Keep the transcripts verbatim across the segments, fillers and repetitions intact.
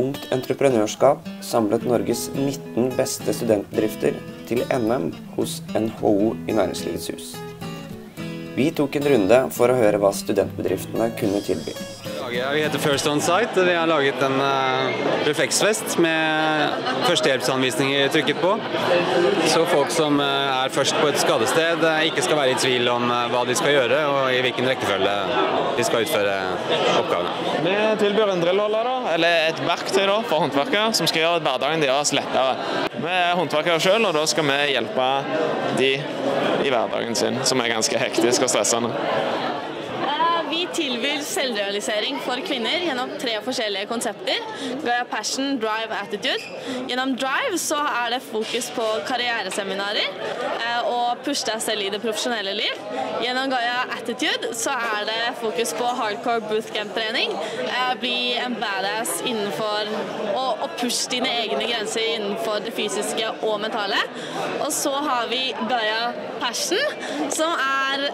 Ungt entreprenørskap samlet Norges nitten beste studentbedrifter til N M hos N H O i Næringslivets hus. Vi tok en runde for å høre hva studentbedriftene kunne tilby. Vi heter First On Site. Vi har laget en uh, refleksvest med førstehjelpsanvisninger trykket på. Så folk som uh, er først på et skadested uh, ikke skal være i tvil om uh, hva de skal gjøre og i hvilken rekkefølge de skal utføre oppgavene. Vi tilbyr en drillholder, da, eller et verktøy da, for håndverkere som skal gjøre hverdagen deres lettere. Vi er håndverkere selv, og da skal vi hjelpe de i hverdagen sin, som er ganske hektisk og stressende. Vi tilbyr selvrealisering for kvinner gjennom tre forskjellige konsepter. Gaia Passion, Drive, Attitude. Gjennom Drive så er det fokus på karriereseminarer og push deg selv i det profesjonelle liv. Gjennom Gaia Attitude så er det fokus på hardcore bootcamp-trening. Bli en badass innenfor og push dine egne grenser innenfor det fysiske og mentale. Og så har vi Gaia Passion, som er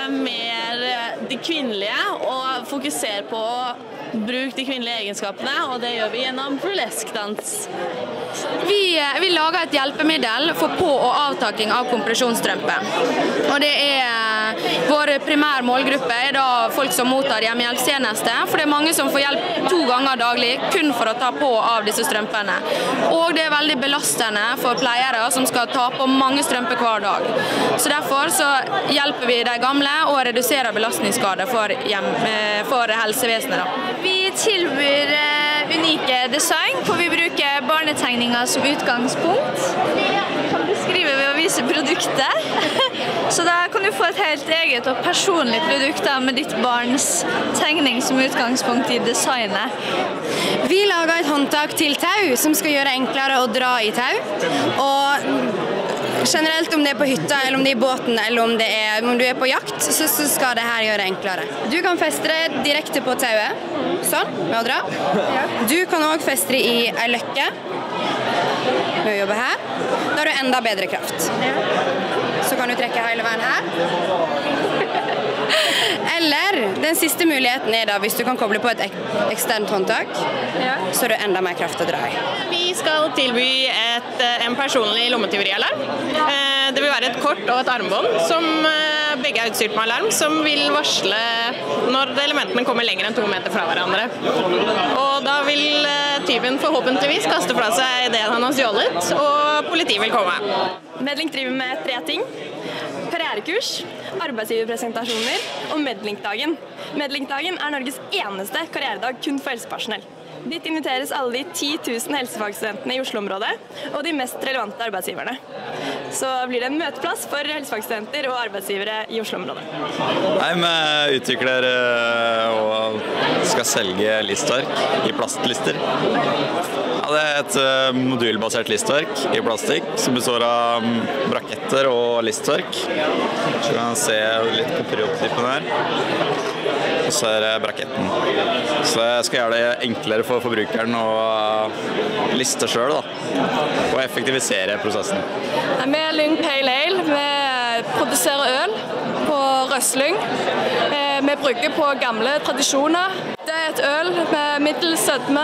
mer de kvinnelige og fokusere på å bruke de kvinnelige egenskapene, og det gjør vi gjennom burleskdans. Vi, vi lager et hjelpemiddel for på- og avtaking av kompresjonsstrømpe. Og det er vår primær målgruppe er da folk som mottar hjemmehjelpstjeneste, for det er mange som får hjelp to ganger daglig kun for å ta på og av disse strømpene. Og det er veldig belastende for pleiere som skal ta på mange strømper hver dag. Så derfor så hjelper vi de gamle og reduserer belastningsskader for, hjem, for helsevesenet. Da. Vi tilbyr unike design, hvor vi bruker barnetegninger som utgangspunkt. Vi kan beskrive ved å vise produktet. Så da kan du få et helt eget og personlig produkt da, med ditt barns tegning som utgangspunkt i designet. Vi lager et håndtak til tau som skal gjøre enklere å dra i tau. Og generelt om det er på hytta, eller om det er i båten, eller om, det er, om du er på jakt, så, så skal det her gjøre det enklere. Du kan feste det direkte på tauet, sånn, med å dra. Du kan også feste det i en løkke, med å jobbe her. Da har du enda bedre kraft. Så kan du trekke hele veien her. Eller, den siste muligheten er da, hvis du kan koble på et ek eksternt håndtak, så har du enda mer kraft å dra i. Vi skal tilby et, en personlig lommetyverialarm. Det vil være et kort og et armbånd, som begge er utstyrt med alarm, som vil varsle når elementene kommer lenger enn to meter fra hverandre. Og da vil tyven forhåpentligvis kaste fra seg det han har stjålet, og politiet vil komme. Medlink driver med tre ting. Karrierekurs, arbeidsgiverpresentasjoner og Medlink-dagen. Medlink-dagen er Norges eneste karrieredag kun for helsepersonell. Dit inviteres alle de ti tusen helsefagstudentene i Oslo-området og de mest relevante arbeidsgiverne. Så blir det en møteplass for helsefagstudenter og arbeidsgivere i Oslo-området. Nei, vi utvikler og skal selge listverk i plastlister. Ja, det er et modulbasert listverk i plastikk som består av braketter og listverk. Så kan man se litt på prototypen her. Og så er det braketten. Så jeg skal gjøre det enklere for forbrukeren å liste selv da, og effektivisere prosessen. Vi er Lyng Pale Ale. Vi produserer øl på røsling. Vi brygger på gamle tradisjoner. Det er et øl med middels sødme,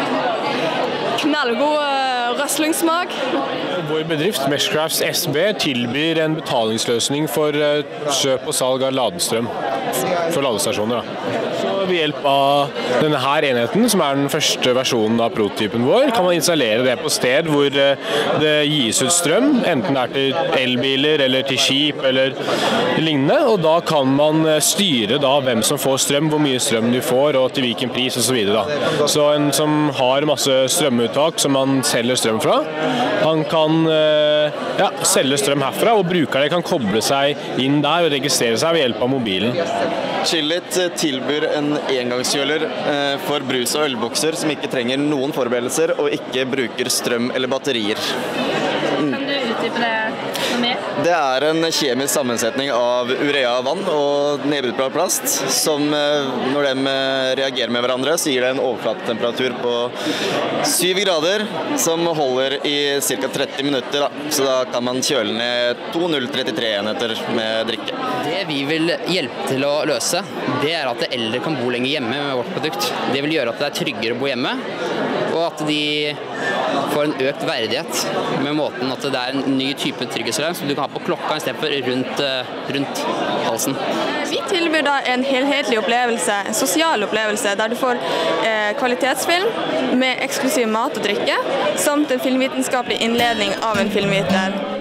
knallgod røslingsmak. Vår bedrift, Meshcrafts S B, tilbyr en betalingsløsning for kjøp og salg av ladestrøm for ladestasjoner. Da. Så ved hjelp av denne her enheten, som er den første versjonen av prototypen vår, kan man installere det på sted hvor det gis ut strøm, enten det er til elbiler eller til skip eller lignende, og da kan man styre da hvem som får strøm, hvor mye strøm du får, og til hvilken pris og så videre. Da. Så en som har masse strømuttak som man selger strøm fra, han kan ja, selge strøm herfra, og brukerne kan koble seg inn der og registrere seg ved hjelp av mobilen. Chillit tilbyr en engangskjøler for brus- og ølbokser som ikke trenger noen forberedelser og ikke bruker strøm eller batterier. Kan du utdype det noe mer? Det er en kjemisk sammensetning av urea-vann og nedbrytbar plast, som når de reagerer med hverandre, så gir det en overflatetemperatur på syv grader, som holder i ca. tretti minutter. Da. Så da kan man kjøle ned to null trettitre enheter med drikke. Det vi vil hjelpe til å løse, det er at eldre kan bo lenger hjemme med vårt produkt. Det vil gjøre at det er tryggere å bo hjemme, og at de får en økt verdighet med måten at det er en ny type trygghetsalarm som du kan ha på klokka i stedet for rundt, rundt halsen. Vi tilbyr da en helhetlig opplevelse, en sosial opplevelse, der du får eh, kvalitetsfilm med eksklusiv mat og drikke, samt en filmvitenskapelig innledning av en filmviter.